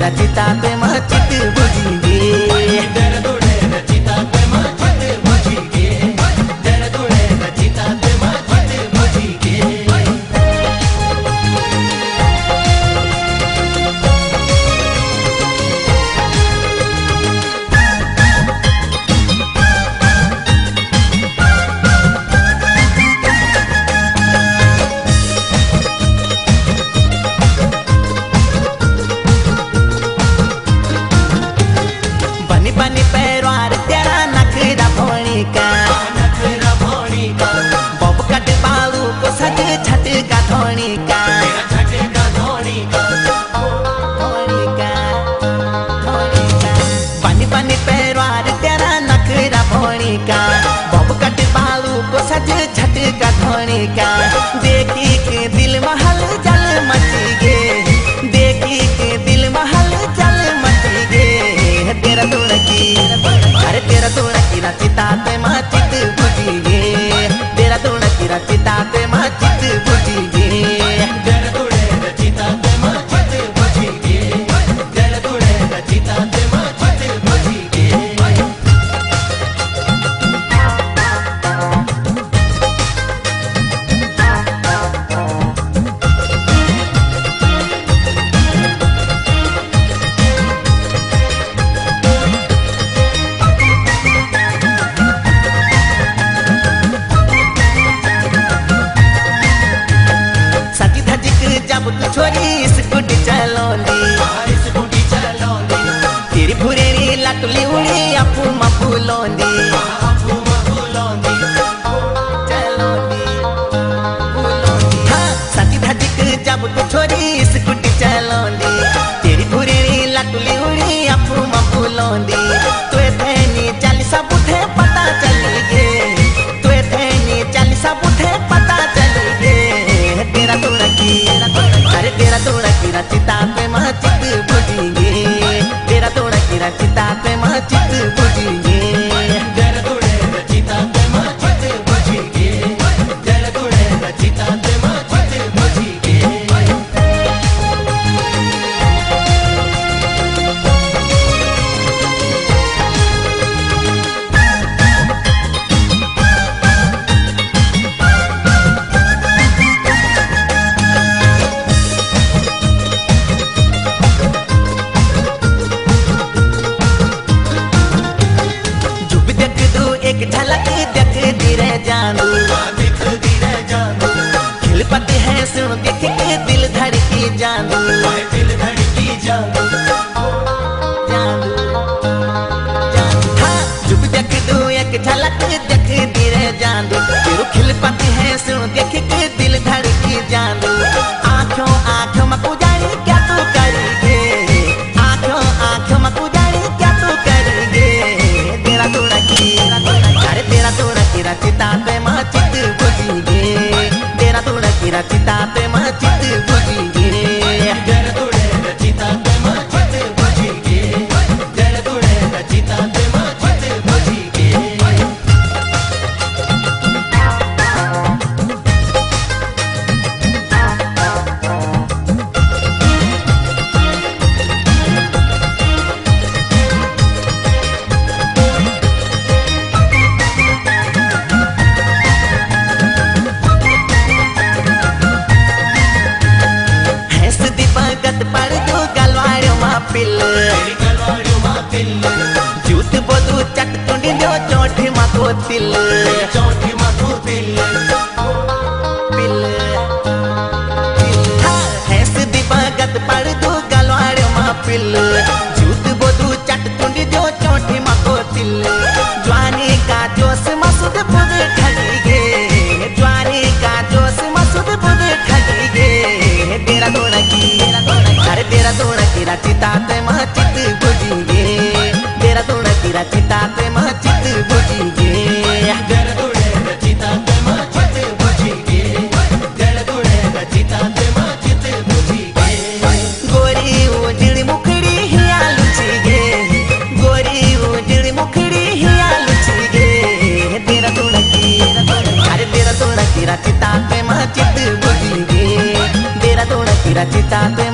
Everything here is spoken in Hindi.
रचिता पे चित बुझिगे दरदोड़े रचिता पे चित बुझिगे दरदोड़े रचिता पे चित बुझिगे बनी पैरवार तेरा नखरा भोणी का बब कट बालू को सज छट का धोनी का बनी बनी पैरवार तेरा नखरा भोणी का बब कट बालू को सज छट का धोनी का देखी के दिल महल जल मची गे देखी के दिल महल जल मची गे तेरा अरे तेरा तोड़ा की रचिता पे चित बुझिगे तेरा तोड़ा की रचिता पे चित बुझिगे दरदोड़े रचिता पे चित बुझिगे दरदोड़े रचिता पे चित बुझिगे जब तू छोरी स्कूटी चलोंदी तेरी फुरेरी लटली उड़ी अपू मफूलोंदी हाँ सची धजिक जब तू छोरी स्कूटी चलोंदी तेरी फुरेरी लटली उड़ी अपू मफूलोंदी तो थैनी चालीसा बुथे पता चली गे तो थैनी चालीसा बुथे पता चली गे तेरा तोड़ा की अरे तेरा तोड़ा की रचिता पे चित बुझिगे तेरा तोड़ा की रचिता पे चित बुझिगे दरदोड़े रचिता पे चित बुझिगे दरदोड़े रचिता पे चित बुझिगे एक झलक देख धीरे जानू खिलपति है सुन देख के दिल धड़की जानू दिल धड़की जानू हाँ जुब देख दो एक झलक देख धीरे जानू तेरू खिलपति है सुन देख के दिल धड़की जानू आँखों आँखों में पुजारी क्या तू करेगे आँखों आँखों में पुजारी क्या तू करेगे तेरा तोड़ा की अरे तेरा तोड़ा की रचिता पे चित बुझिगे तेरा तोड़ा की रचिता पे चित बुझिगे दरदोड़े रचिता पे चित बुझिगे दरदोड़े रचिता पे चित बुझिगे जूत बोदू चट तुंडी दो चौठी माको तिल चौठी माको तिल हैस दिबागत पड़ दो गलवाड़ मा पिल जूत बोदू चट तुंडी दो चौठी माको तिल ज्वानी का जोश मसूद बुद ठगी गे ज्वानी का जोश मसूद बुद ठगी गे तेरा तोड़ा की अरे तेरा तोड़ा की रचिता पे चित बुझिगे तेरा तोड़ा की रचिता पे चित बुझिगे दरदोड़े रचिता पे चित बुझिगे दरदोड़े रचिता पे चित बुझिगे गोरी उजड़ी मुखड़ी हिया लुचिगे गोरी उजड़ी मुखड़ी हिया लुचिगे तेरा तोड़ा की अरे तेरा तोड़ा की रचिता पे चित बुझिगे तेरा तोड़ा की रचिता पे